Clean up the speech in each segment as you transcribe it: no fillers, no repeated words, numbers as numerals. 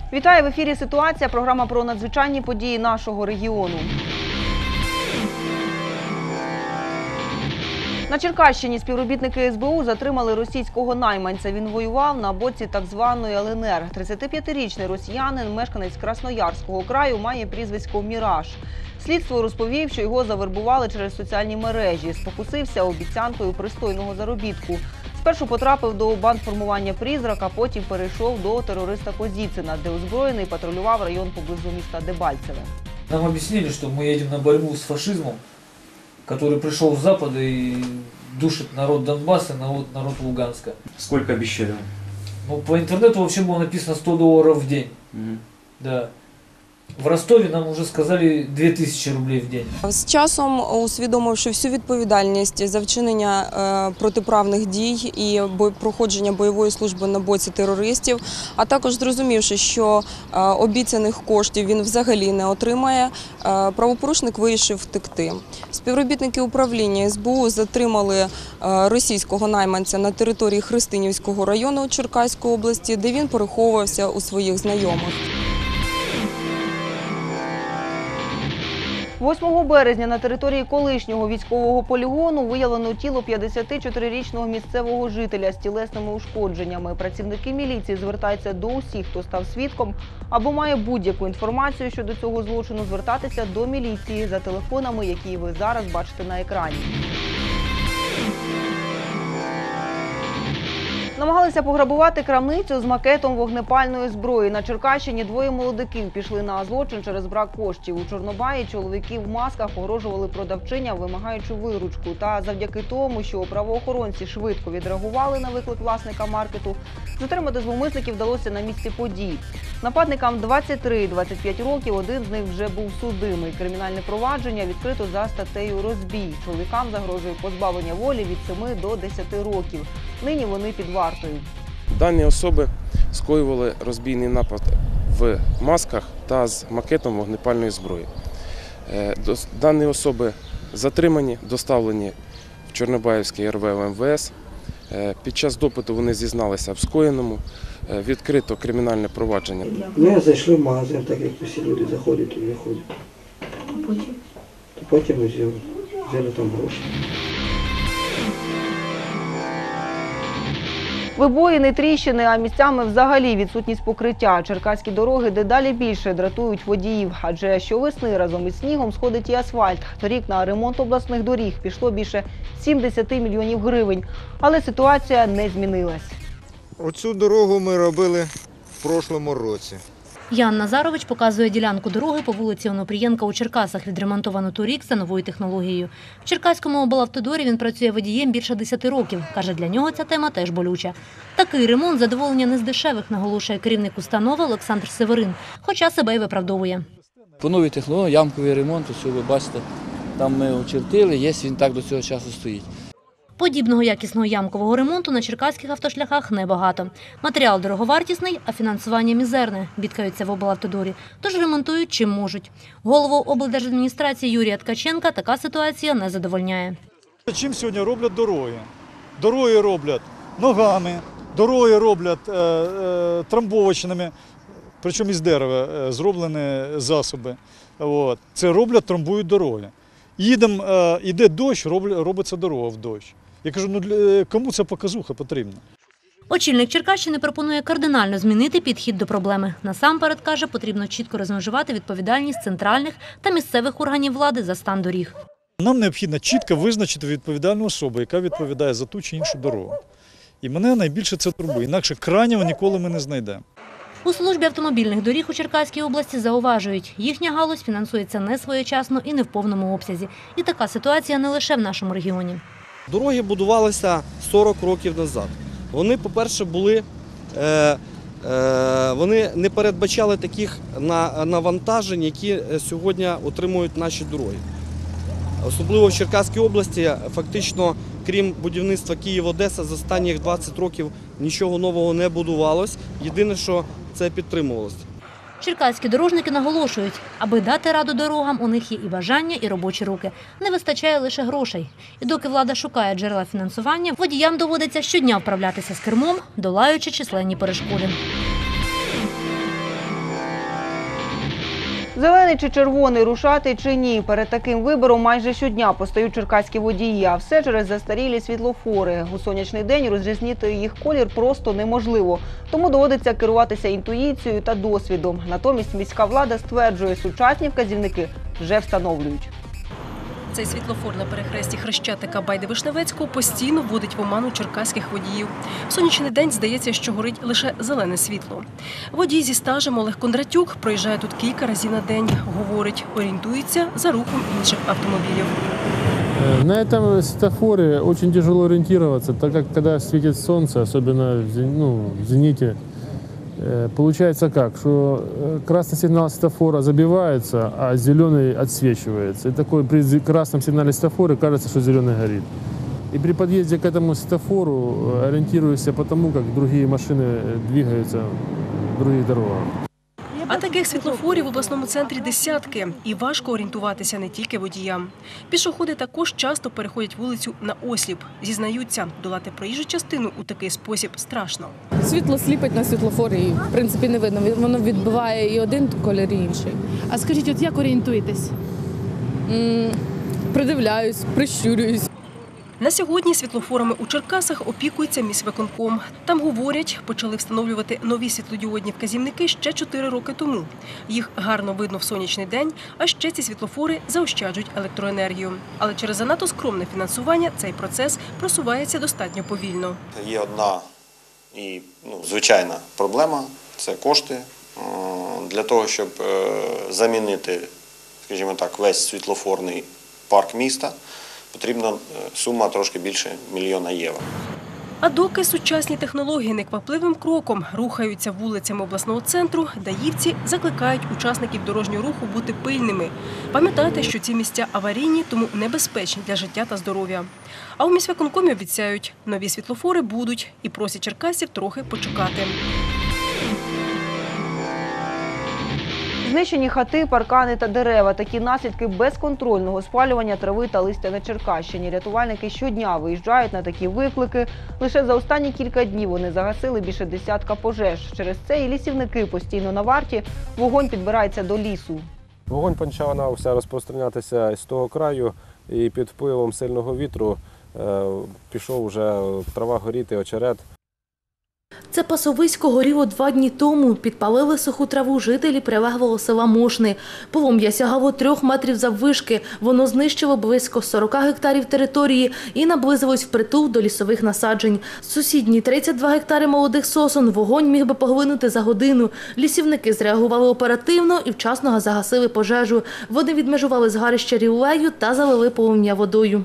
Вітаю, в ефірі «Ситуація», програма про надзвичайні події нашого регіону. На Черкащині співробітники СБУ затримали російського найманця. Він воював на боці так званої ЛНР. 35-річний росіянин, мешканець Красноярського краю, має прізвисько «Міраж». Слідство розповів, що його завербували через соціальні мережі. Спокусився обіцянкою пристойного заробітку. Спершу потрапив до бандформування «Призрак», а потім перейшов до терориста Козіцина, де озброєний патрулював район поблизу міста Дебальцеве. Нам объяснили, что мы едем на борьбу с фашизмом, который пришел с Запада и душит народ Донбасса, народ Луганска. Сколько обещали? Ну, по интернету вообще было написано $100 в день. Да. В Ростові нам вже сказали 2000 рублей в день. З часом, усвідомивши всю відповідальність за вчинення протиправних дій і проходження бойової служби на боці терористів, а також зрозумівши, що обіцяних коштів він взагалі не отримає, правопорушник вирішив втекти. Співробітники управління СБУ затримали російського найманця на території Христинівського району Черкаської області, де він переховувався у своїх знайомих. 8 березня на території колишнього військового полігону виявлено тіло 54-річного місцевого жителя з тілесними ушкодженнями. Працівники міліції звертаються до усіх, хто став свідком або має будь-яку інформацію щодо цього злочину, звертатися до міліції за телефонами, які ви зараз бачите на екрані. Намагалися пограбувати крамницю з макетом вогнепальної зброї. На Черкащині двоє молодиків пішли на злочин через брак коштів. У Чорнобаї чоловіки в масках погрожували продавчиням, вимагаючи виручку. Та завдяки тому, що правоохоронці швидко відреагували на виклик власника маркету, затримати зловмисників вдалося на місці подій. Нападникам 23 і 25 років, один з них вже був судимий. Кримінальне провадження відкрито за статтею «Розбій». Чоловікам загрожує позбавлення волі від 7 до 10 років. Нині вони під вартою. Дані особи скоювали розбійний напад в масках та з макетом вогнепальної зброї. Дані особи затримані, доставлені в Чорнобаївський РВ МВС. Під час допиту вони зізналися в скоєному, відкрито кримінальне провадження. Ми зайшли в магазин, так як усі люди заходять і виходять. А потім? Потім ми взяли там гроші. Вибоїни, тріщини, а місцями взагалі відсутність покриття. Черкаські дороги дедалі більше дратують водіїв, адже щовесни разом із снігом сходить і асфальт. Торік на ремонт обласних доріг пішло більше 70 мільйонів гривень, але ситуація не змінилась. Оцю дорогу ми робили в прошлому році. Ян Назарович показує ділянку дороги по вулиці Онопрієнка у Черкасах, відремонтовану торік за новою технологією. В Черкаському облавтодорі він працює водієм більше 10 років. Каже, для нього ця тема теж болюча. Такий ремонт – задоволення не з дешевих, наголошує керівник установи Олександр Северин, хоча себе й виправдовує. По новій технології, ямковий ремонт, ось ви бачите, там ми очертили, є, він так до цього часу стоїть. Подібного якісного ямкового ремонту на черкаських автошляхах небагато. Матеріал дороговартісний, а фінансування мізерне, бідкаються в облавтодорі. Тож ремонтують чим можуть. Голову облдержадміністрації Юрія Ткаченка така ситуація не задовольняє. Чим сьогодні роблять дороги? Дороги роблять ногами, дороги роблять трамбовочними, причому із дерева зроблені засоби. Це роблять, трамбують дороги. Їдемо, іде дощ, робиться дорога в дощ. Я кажу, кому ця показуха потрібна? Очільник Черкащини пропонує кардинально змінити підхід до проблеми. Насамперед, каже, потрібно чітко розмежувати відповідальність центральних та місцевих органів влади за стан доріг. Нам необхідно чітко визначити відповідальну особу, яка відповідає за ту чи іншу дорогу. І мене найбільше це турбує, інакше крайнього ніколи ми не знайдемо. У службі автомобільних доріг у Черкаській області зауважують, їхня галузь фінансується не своєчасно і не в повному обсязі. І така ситуація не лише в нашому регіоні. Дороги будувалися 40 років назад. Вони, по-перше, вони не передбачали таких навантажень, які сьогодні отримують наші дороги. Особливо в Черкаській області, фактично, крім будівництва Київ-Одеса, за останніх 20 років нічого нового не будувалось. Єдине, що це підтримувалося. Черкаські дорожники наголошують, аби дати раду дорогам, у них є і бажання, і робочі руки. Не вистачає лише грошей. І доки влада шукає джерела фінансування, водіям доводиться щодня вправлятися з кермом, долаючи численні перешкоди. Зелений чи червоний, рушати чи ні? Перед таким вибором майже щодня постають черкаські водії, а все через застарілі світлофори. У сонячний день розрізнити їх колір просто неможливо. Тому доводиться керуватися інтуїцією та досвідом. Натомість міська влада стверджує, сучасні вказівники вже встановлюють. Цей світлофор на перехресті Хрещатика Байди-Вишневецького постійно вводить в оману черкаських водіїв. В сонячний день здається, що горить лише зелене світло. Водій зі стажем Олег Кондратюк проїжджає тут кілька разів на день. Говорить, орієнтується за рухом інших автомобілів. На этом светофоре очень тяжело ориентироваться, так как когда светит солнце, особенно в зените, получается как, что красный сигнал светофора забивается, а зеленый отсвечивается. И такой при красном сигнале светофора кажется, что зеленый горит. И при подъезде к этому светофору ориентируешься по тому, как другие машины двигаются в других дорогах. А таких світлофорів в обласному центрі десятки. І важко орієнтуватися не тільки водіям. Пішоходи також часто переходять вулицю на осліп. Зізнаються, долати проїжджу частину у такий спосіб страшно. Світло сліпить на світлофорі і, в принципі, не видно. Воно відбиває і один колір, і інший. А скажіть, от як орієнтуєтесь? Придивляюсь, прищурююсь. На сьогодні світлофорами у Черкасах опікується міськвиконком. Там говорять, почали встановлювати нові світлодіодні вказівники ще 4 роки тому. Їх гарно видно в сонячний день, а ще ці світлофори заощаджують електроенергію. Але через занадто скромне фінансування цей процес просувається достатньо повільно. Є одна і звичайна проблема – це кошти. Для того, щоб замінити, скажімо так, весь світлофорний парк міста, потрібна сума трошки більше $1 мільйона. А доки сучасні технології неквапливим кроком рухаються вулицями обласного центру, даївці закликають учасників дорожнього руху бути пильними. Пам'ятайте, що ці місця аварійні, тому небезпечні для життя та здоров'я. А у міськвиконкомі обіцяють, нові світлофори будуть і просять черкасців трохи почекати. Знищені хати, паркани та дерева – такі наслідки безконтрольного спалювання трави та листя на Черкащині. Рятувальники щодня виїжджають на такі виклики. Лише за останні кілька днів вони загасили більше десятка пожеж. Через це і лісівники постійно на варті. Вогонь підбирається до лісу. Вогонь почав розпространятися з того краю, і під впливом сильного вітру пішов вже трава горіти, очерет. Це пасовисько горіло 2 дні тому. Підпалили суху траву жителі прилеглого села Мошни. Полум'я сягало 3 метрів заввишки. Воно знищило близько 40 гектарів території і наблизилось впритул до лісових насаджень. Сусідні 32 гектари молодих сосон вогонь міг би поглинути за годину. Лісівники зреагували оперативно і вчасно загасили пожежу. Вони відмежували згарище ріллею та залили полум'я водою.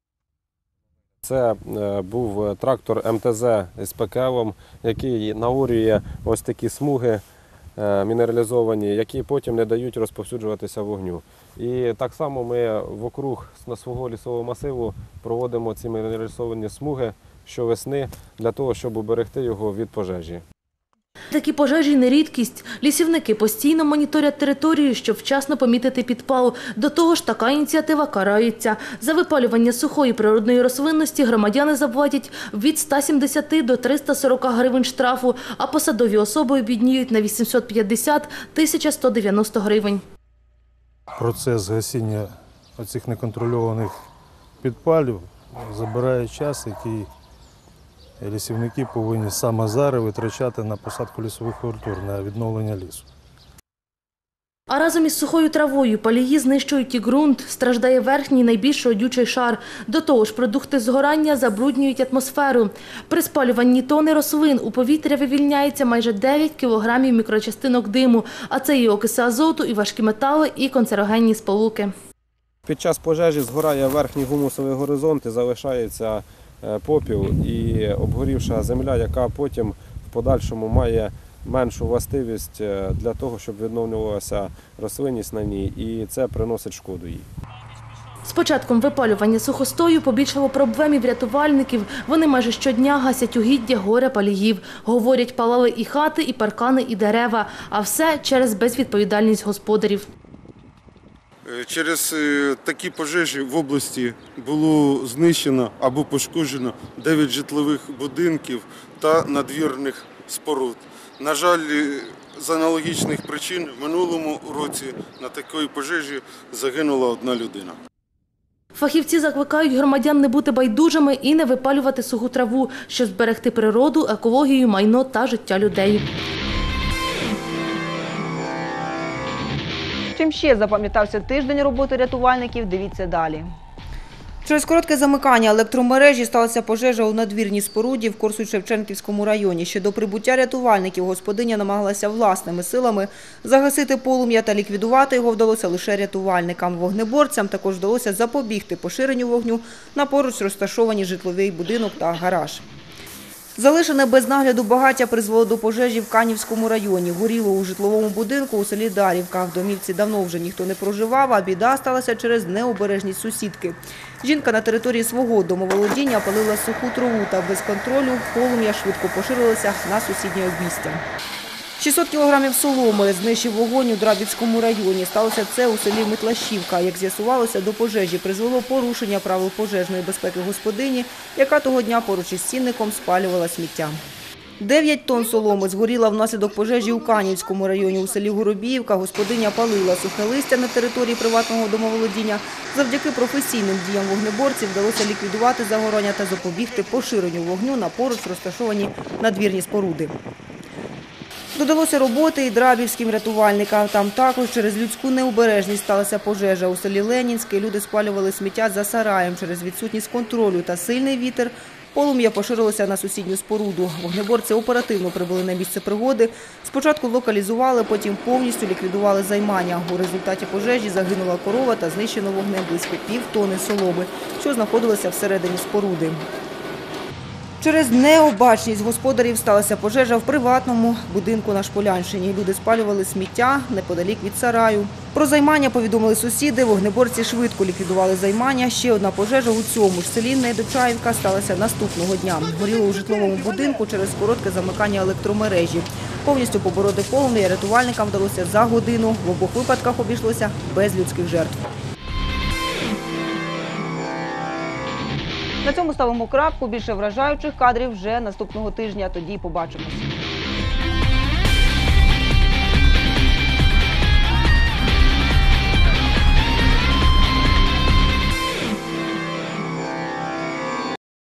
Це був трактор МТЗ з ПКЛом, який наорює ось такі смуги мінералізовані, які потім не дають розповсюджуватися вогню. І так само ми вокруг свого лісового масиву проводимо ці мінералізовані смуги щовесни для того, щоб уберегти його від пожежі. Такі пожежі – не рідкість. Лісівники постійно моніторять територію, щоб вчасно помітити підпал. До того ж, така ініціатива карається. За випалювання сухої природної рослинності громадяни заплатять від 170 до 340 гривень штрафу, а посадові особи обідніють на 850 – 1190 гривень. Процес гасіння оцих неконтрольованих підпалів забирає час, який лісівники повинні саме зараз витрачати на посадку лісових культур, на відновлення лісу. А разом із сухою травою палії знищують і ґрунт, страждає верхній найбільш родючий шар. До того ж, продукти згорання забруднюють атмосферу. При спалюванні тони рослин у повітря вивільняється майже 9 кілограмів мікрочастинок диму, а це і окиси азоту, і важкі метали, і канцерогенні сполуки. Під час пожежі згорає верхній гумусовий горизонт і залишається попіл і обгорівша земля, яка потім в подальшому має меншу властивість для того, щоб відновлювалася рослинність на ній, і це приносить шкоду їй. З початком випалювання сухостою побільшало проблем і в рятувальників. Вони майже щодня гасять угіддя горя паліїв. Говорять, палали і хати, і паркани, і дерева. А все через безвідповідальність господарів. Через такі пожежі в області було знищено або пошкоджено 9 житлових будинків та надвірних споруд. На жаль, з аналогічних причин в минулому році на такій пожежі загинула одна людина. Фахівці закликають громадян не бути байдужими і не випалювати суху траву, щоб зберегти природу, екологію, майно та життя людей. Чим ще запам'ятався тиждень роботи рятувальників, дивіться далі. Через коротке замикання електромережі сталася пожежа у надвірній споруді в Корсунь-Шевченківському районі. Ще до прибуття рятувальників господиня намагалася власними силами загасити полум'я та ліквідувати його вдалося лише рятувальникам. Вогнеборцям також вдалося запобігти поширенню вогню на поруч розташовані житловий будинок та гараж. Залишене без нагляду багаття призвело до пожежі в Канівському районі. Горіло у житловому будинку у селі Дарівка. В домівці давно вже ніхто не проживав, а біда сталася через необережність сусідки. Жінка на території свого домоволодіння палила суху траву та без контролю полум'я швидко поширилося на сусіднє обійстя. 600 кілограмів соломи знищив вогонь у Драбівському районі. Сталося це у селі Митлашівка. Як з'ясувалося, до пожежі призвело порушення правил пожежної безпеки господині, яка того дня поруч із цінником спалювала сміття. 9 тонн соломи згоріла внаслідок пожежі у Канівському районі. У селі Горобіївка господиня палила сухе листя на території приватного домоволодіння. Завдяки професійним діям вогнеборців вдалося ліквідувати загорання та запобігти поширенню вогню на поруч розташовані надвірні споруди. Додалося роботи і драбівським рятувальникам. Там також через людську необережність сталася пожежа. У селі Ленінське люди спалювали сміття за сараєм. Через відсутність контролю та сильний вітер полум'я поширилося на сусідню споруду. Вогнеборці оперативно прибули на місце пригоди. Спочатку локалізували, потім повністю ліквідували займання. У результаті пожежі загинула корова та знищено вогнем близько півтони соломи, що знаходилося всередині споруди. Через необачність господарів сталася пожежа в приватному будинку на Шполянщині. Люди спалювали сміття неподалік від сараю. Про займання повідомили сусіди, вогнеборці швидко ліквідували займання. Ще одна пожежа у цьому ж селі Недочаївка сталася наступного дня. Горіло у житловому будинку через коротке замикання електромережі. Повністю побороти полум'я рятувальникам вдалося за годину. В обох випадках обійшлося без людських жертв. На цьому ставимо крапку. Більше вражаючих кадрів вже наступного тижня. Тоді побачимось.